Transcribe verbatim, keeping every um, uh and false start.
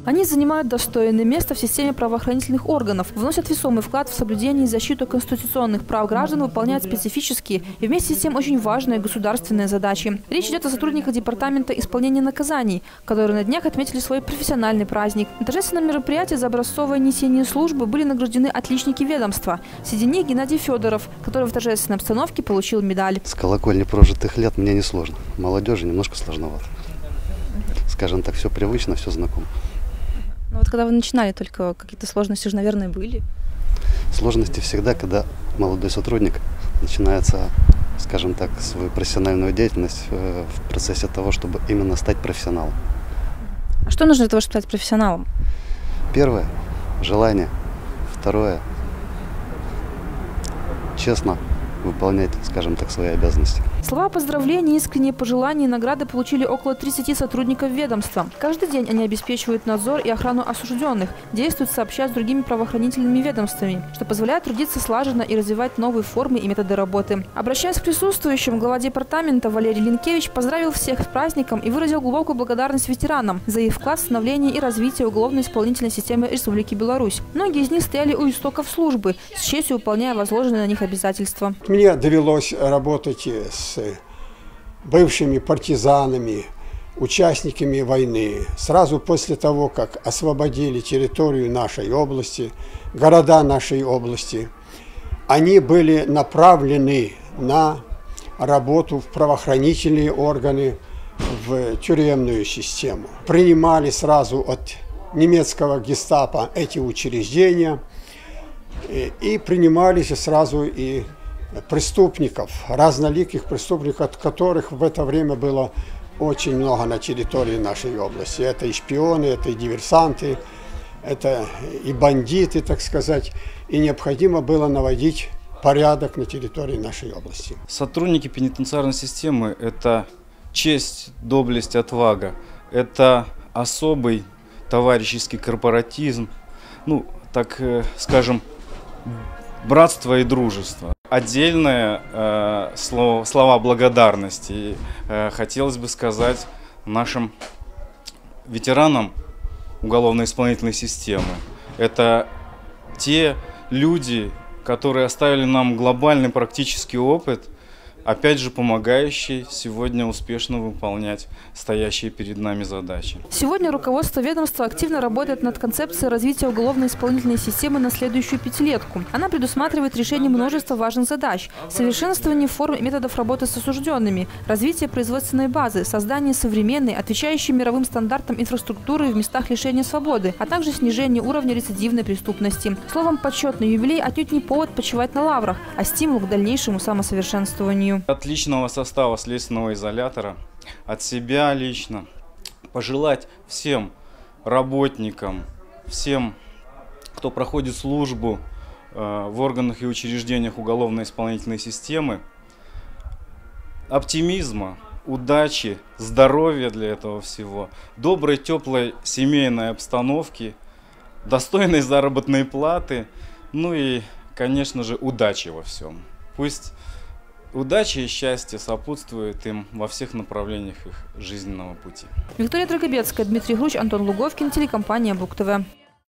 Они занимают достойное место в системе правоохранительных органов, вносят весомый вклад в соблюдение и защиту конституционных прав граждан, выполняют специфические и вместе с тем очень важные государственные задачи. Речь идет о сотрудниках Департамента исполнения наказаний, которые на днях отметили свой профессиональный праздник. На торжественном мероприятии за образцовое несение службы были награждены отличники ведомства. Среди них Геннадий Федоров, который в торжественной обстановке получил медаль. С колокольни прожитых лет мне не сложно. Молодежи немножко сложновато. Скажем так, все привычно, все знакомо. Ну вот когда вы начинали, только какие-то сложности уже, наверное, были? Сложности всегда, когда молодой сотрудник начинается, скажем так, свою профессиональную деятельность в процессе того, чтобы именно стать профессионалом. А что нужно для того, чтобы стать профессионалом? Первое – желание. Второе – честно выполнять, скажем так, свои обязанности. Слова поздравления, искренние пожелания и награды получили около тридцати сотрудников ведомства. Каждый день они обеспечивают надзор и охрану осужденных, действуют сообща с другими правоохранительными ведомствами, что позволяет трудиться слаженно и развивать новые формы и методы работы. Обращаясь к присутствующим, глава департамента Валерий Линкевич поздравил всех с праздником и выразил глубокую благодарность ветеранам за их вклад в становление и развитие уголовно-исполнительной системы Республики Беларусь. Многие из них стояли у истоков службы, с честью выполняя возложенные на них обязательства. Мне довелось работать с бывшими партизанами, участниками войны. Сразу после того, как освободили территорию нашей области, города нашей области, они были направлены на работу в правоохранительные органы, в тюремную систему. Принимали сразу от немецкого гестапо эти учреждения и, и принимались сразу и преступников, разноликих преступников, от которых в это время было очень много на территории нашей области. Это и шпионы, это и диверсанты, это и бандиты, так сказать. И необходимо было наводить порядок на территории нашей области. Сотрудники пенитенциарной системы – это честь, доблесть, отвага. Это особый товарищеский корпоратизм, ну, так скажем, братство и дружество. Отдельные э, слова, слова благодарности и, э, хотелось бы сказать нашим ветеранам уголовно-исполнительной системы. Это те люди, которые оставили нам глобальный практический опыт, опять же помогающий сегодня успешно выполнять стоящие перед нами задачи. Сегодня руководство ведомства активно работает над концепцией развития уголовно-исполнительной системы на следующую пятилетку. Она предусматривает решение множества важных задач: совершенствование форм и методов работы с осужденными, развитие производственной базы, создание современной, отвечающей мировым стандартам инфраструктуры в местах лишения свободы, а также снижение уровня рецидивной преступности. Словом, почетный юбилей отнюдь не повод почивать на лаврах, а стимул к дальнейшему самосовершенствованию. От личного состава следственного изолятора, от себя лично, пожелать всем работникам, всем, кто проходит службу э, в органах и учреждениях уголовно-исполнительной системы, оптимизма, удачи, здоровья для этого всего, доброй, теплой семейной обстановки, достойной заработной платы, ну и, конечно же, удачи во всем. Пусть удача и счастье сопутствуют им во всех направлениях их жизненного пути. Виктория Драгобецкая, Дмитрий Груч, Антон Луговкин, телекомпания БУК ТВ.